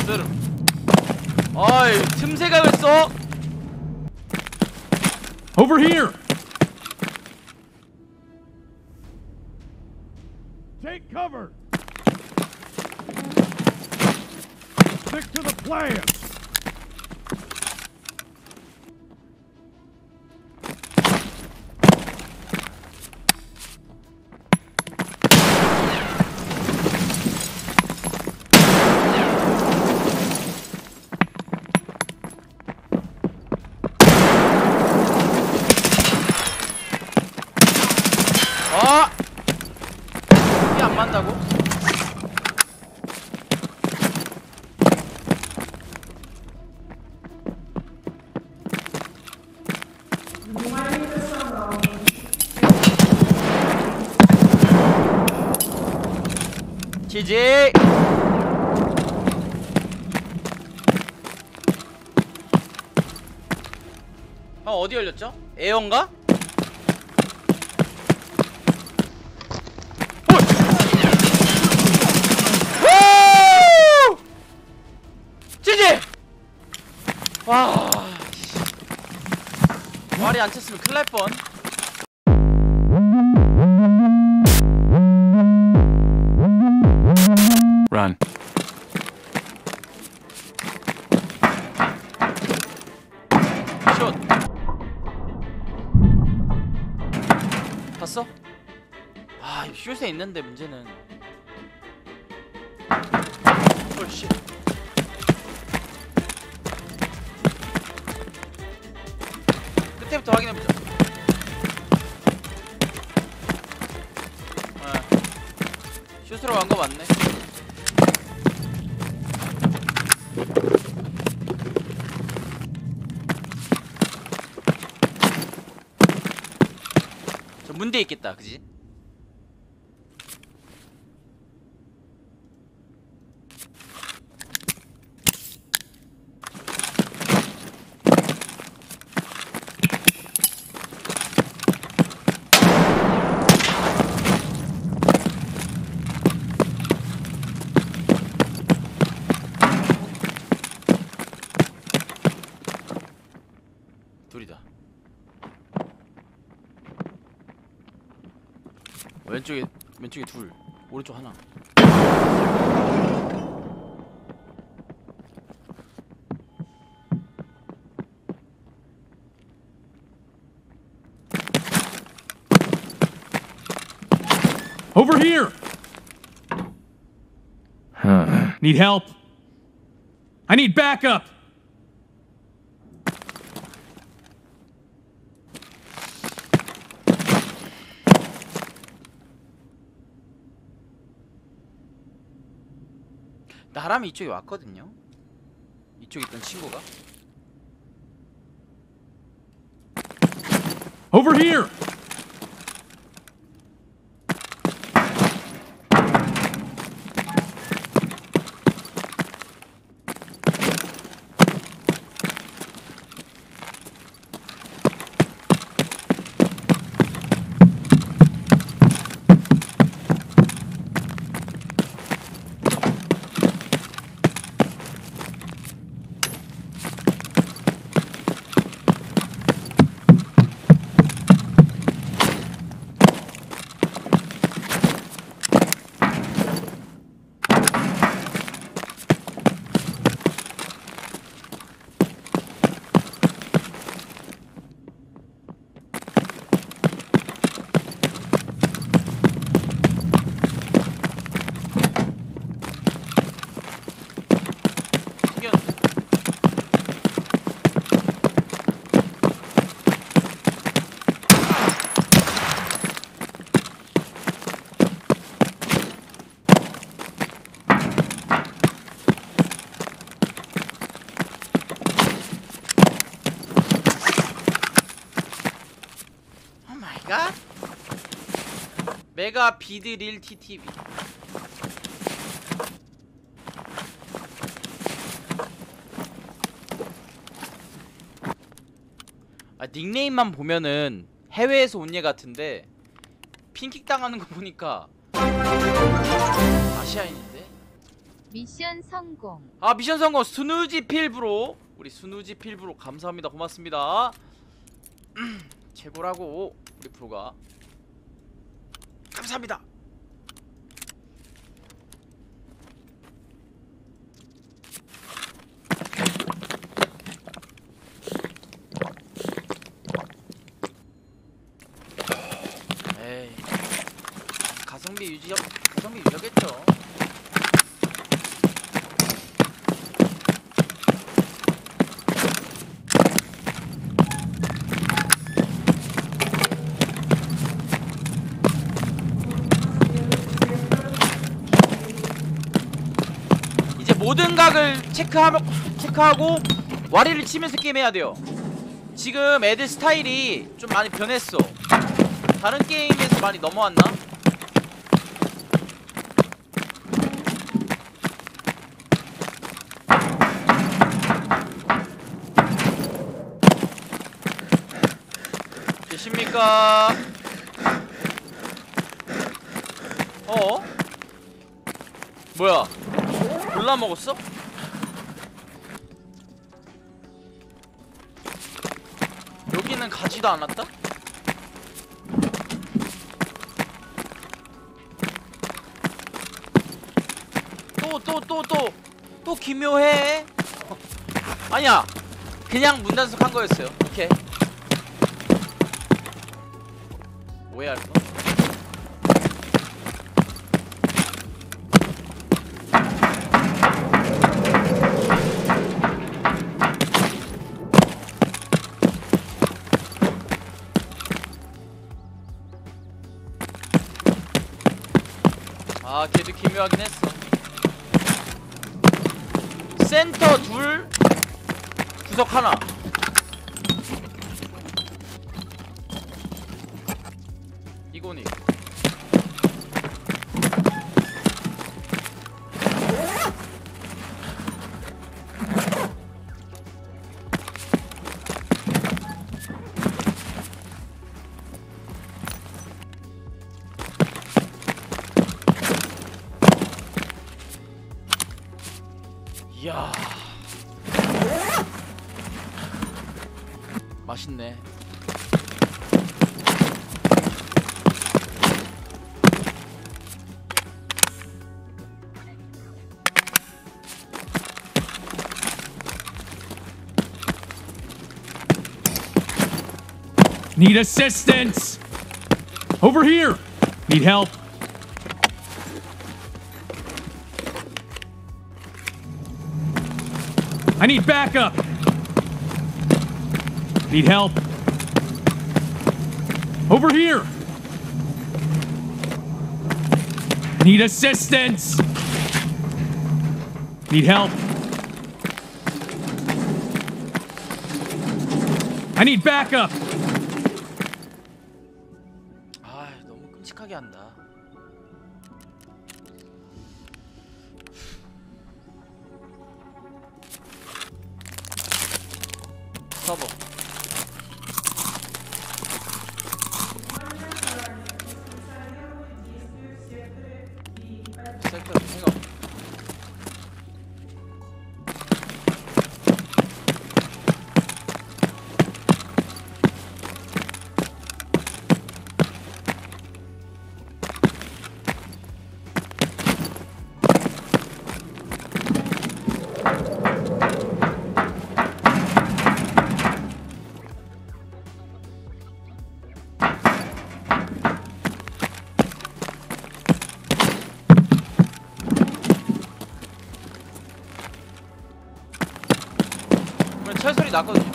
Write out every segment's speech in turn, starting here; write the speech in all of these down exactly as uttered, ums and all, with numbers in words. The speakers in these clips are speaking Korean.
쓰름. 어이, 틈새가 왜 써? Over here. Take cover. Stick to the plan. 어! 이게 안 맞다고? 지지! 형 어디 열렸죠? 에어인가? 와, 말이 안 쳤으면 큰일 날 뻔. Run. 슛. 봤어? 아, 이 슛에 있는데 문제는. 헐씨. 끝에부터 확인해보자. 네. 슛으로 간 거 맞네. 저 문 뒤에 있겠다, 그지? 둘이다. 왼쪽에 왼쪽에 둘, 오른쪽 하나. Over here. Huh. Need help? I need backup. 나람이 이쪽에 왔거든요. 이쪽에 있던 친구가. Over here. 메가? 메가 비드릴 티티비. 아, 닉네임만 보면은 해외에서 온 얘 같은데 핑킥 당하는 거 보니까 아시아인인데? 미션 성공. 아 미션 성공. 스누지 필브로, 우리 스누지 필브로 감사합니다. 고맙습니다. 최고라고 우리 프로가. 감사합니다. 에이, 가성비 유지, 가성비 유지하겠죠. 이제 모든 각을 체크하며, 체크하고 와리를 치면서 게임해야 돼요. 지금 애들 스타일이 좀 많이 변했어. 다른 게임에서 많이 넘어왔나? 계십니까? 어? 뭐야? 골라 먹었어? 여기는 가지도 않았다? 또 또 또 또 또 기묘해. 아니야, 그냥 문단속한 거였어요. 오케이. 오해할 거. 아, 걔도 기묘하긴 했어. 센터 둘, 구석 하나. 이거니. 이야, 맛있네. Need assistance! Over here! Need help? I need backup! Need help? Over here! Need assistance! Need help? I need backup! 아, 너무 끔찍하게 한다. 서버. 섹터 생각. 철소리 났거든요.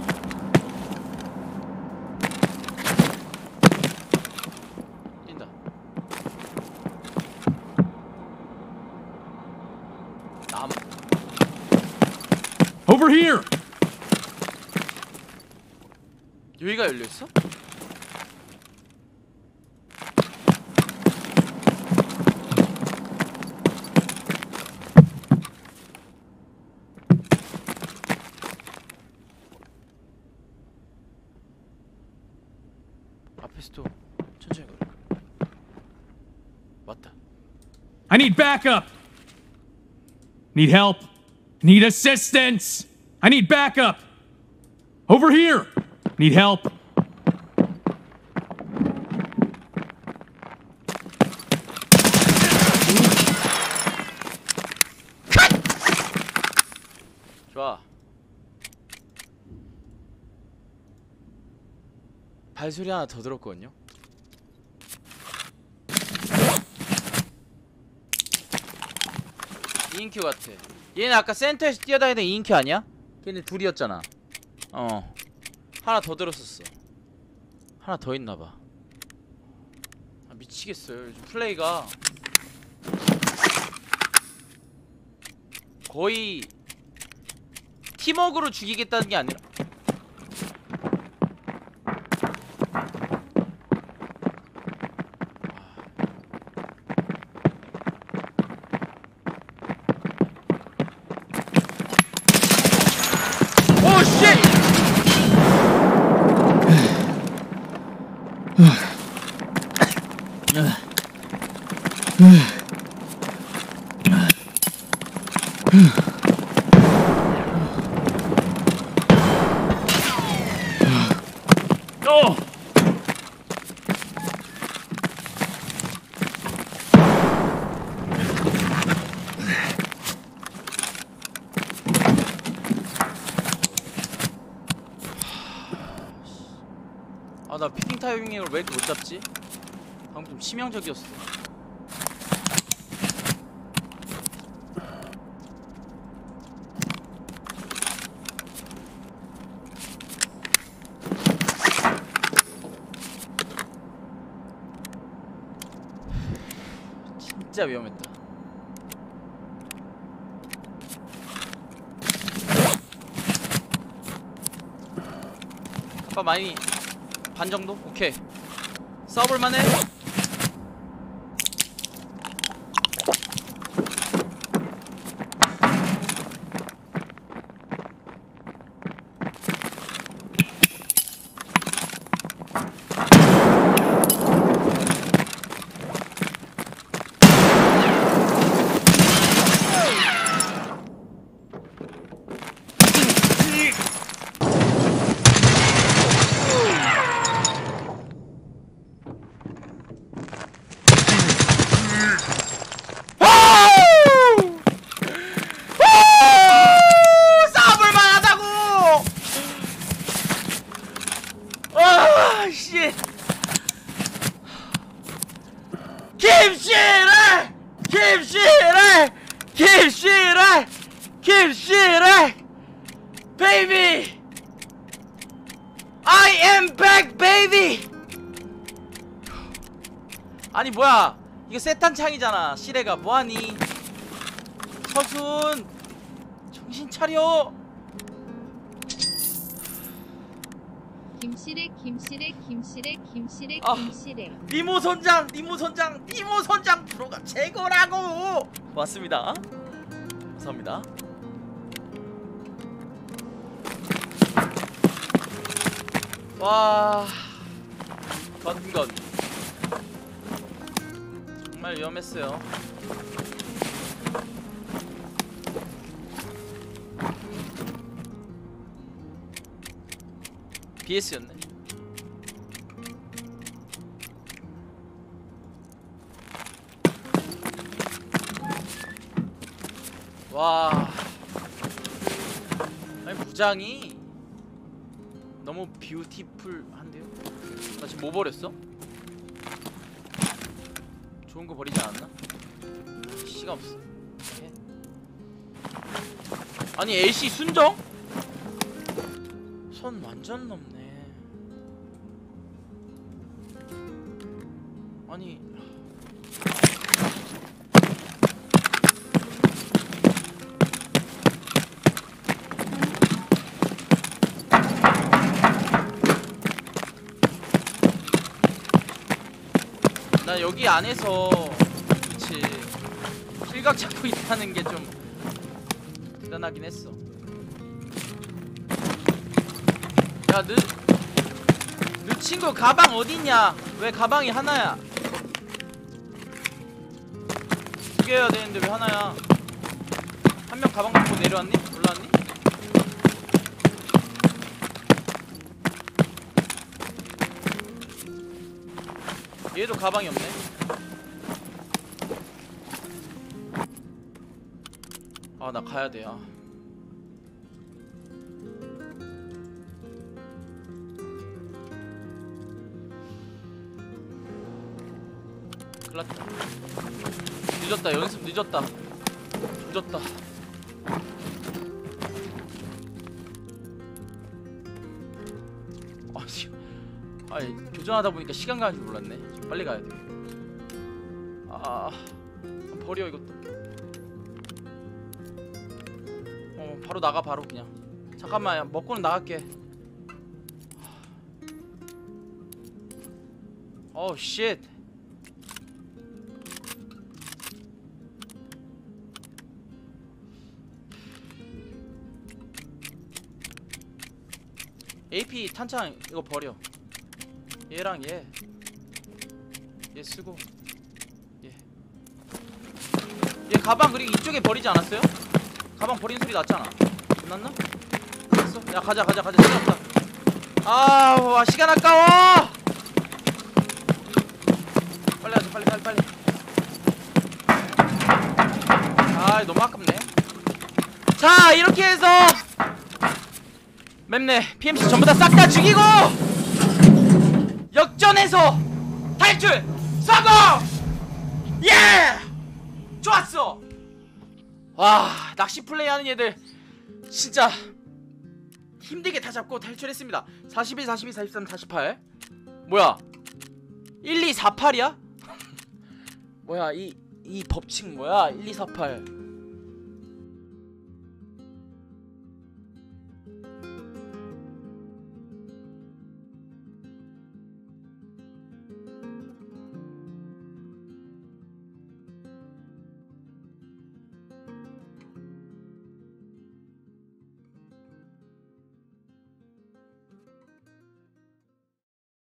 뛴다. 남. Over here! 여기가 열려있어? 앞에서도 천천히 걸어. 맞다. I need backup! Need help. Need assistance. I need backup. Over here. Need help. 좋아. 발소리 하나 더 들었거든요. 이인큐 같아. 얘네 아까 센터에서 뛰어다니던 이인큐 아니야? 걔네 둘이었잖아. 어. 하나 더 들었었어. 하나 더 있나봐. 아, 미치겠어요. 요즘 플레이가 거의 팀워크로 죽이겠다는 게 아니라 오 쉣! Oh! 아, 나 피킹 타이밍을 왜 이렇게 못 잡지? 방금 좀 치명적이었어. 진짜 위험했다. 아빠 많이 반 정도? 오케이. 싸워볼만해? 김씨를! 김씨를! 김씨를! 김씨를! Baby! I am back, baby! 아니 뭐야, 이거 세탄창이잖아. 시레가 뭐하니? 서순! 정신 차려! 김씨래 김씨래 김씨래 김씨래 아. 김씨래. 니모 선장! 니모 선장! 니모 선장 프로가 최고라고! 고맙습니다. 감사합니다. 와... 건건 정말 위험했어요. 비에스였네. 와... 아니 무장이 너무 뷰티풀한데요? 나 지금 뭐 버렸어? 좋은 거 버리지 않았나? 씨가 없어. 오케이. 아니 엘씨 순정? 선 완전 넘네. 아니 나 여기 안에서 그치 실각 잡고 있다는 게 좀 대단하긴 했어. 야, 너, 너 친구 가방 어딨냐? 왜 가방이 하나야? 두 개여야 되는데 왜 하나야? 한 명 가방 갖고 내려왔니? 올라왔니? 얘도 가방이 없네. 아, 나 가야 돼. 아. 큰일 났다. 늦었다. 연습 늦었다. 늦었다. 아, 씨. 아니, 교전하다 보니까 시간 가는 줄 몰랐네. 좀 빨리 가야 돼. 아, 버려 이것도. 어, 바로 나가. 바로 그냥. 잠깐만, 먹고는 나갈게. 어우 쉣. 에이피 탄창 이거 버려. 얘랑 얘. 얘 쓰고. 얘. 얘 가방 그리고 이쪽에 버리지 않았어요? 가방 버리는 소리 났잖아. 끝났나? 됐어? 야 가자 가자 가자. 시간 없다. 아, 와, 시간 아까워. 빨리 하자. 빨리 빨리 빨리. 아, 너무 아깝네. 자, 이렇게 해서 맵네. 피엠씨 전부 다 싹 다 죽이고 역전해서 탈출 성공! 예! 좋았어. 와, 낚시 플레이 하는 얘들 진짜 힘들게 다 잡고 탈출했습니다. 사십일, 사십이, 사십삼, 사십팔. 뭐야? 일, 이, 사, 팔이야? 뭐야, 이, 이 법칙 뭐야? 일, 이, 사, 팔.